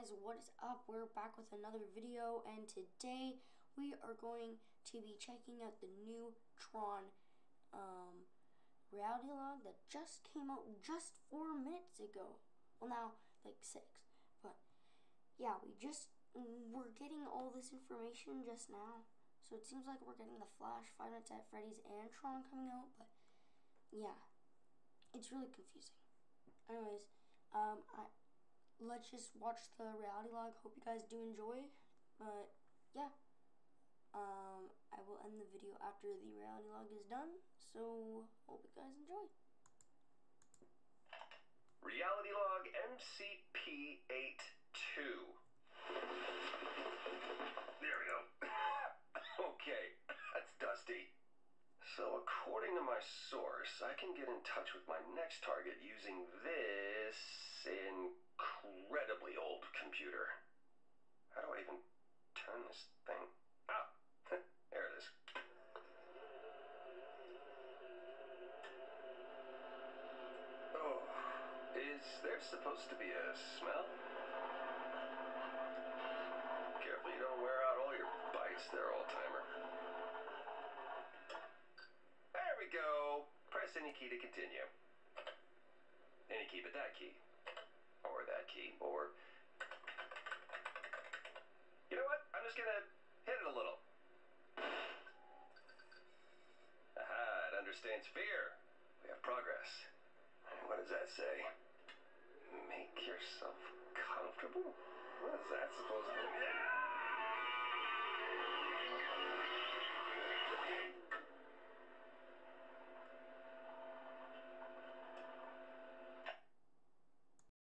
guys, what is up? We're back with another video, and today we are going to be checking out the new Tron reality log that just came out just 4 minutes ago. Well, now like 6, but yeah, we're getting all this information just now, so it seems like we're getting the Flash, Five Nights at Freddy's, and Tron coming out, but yeah, it's really confusing. Anyways, let's just watch the reality log. Hope you guys do enjoy. But yeah, I will end the video after the reality log is done. So hope you guys enjoy. Reality log MCP82. There we go. Okay, that's Dusty. So according to my source, I can get in touch with my next target using this incredibly old computer. How do I even turn this thing? Ah, there it is. Oh, is there supposed to be a smell? Careful you don't wear out all your bites there, old-timer. There we go. Press any key to continue. Any key but that key. Or that key. Or... You know what? I'm just gonna hit it a little. Aha, it understands fear. We have progress. What does that say? Make yourself comfortable? What is that supposed to mean?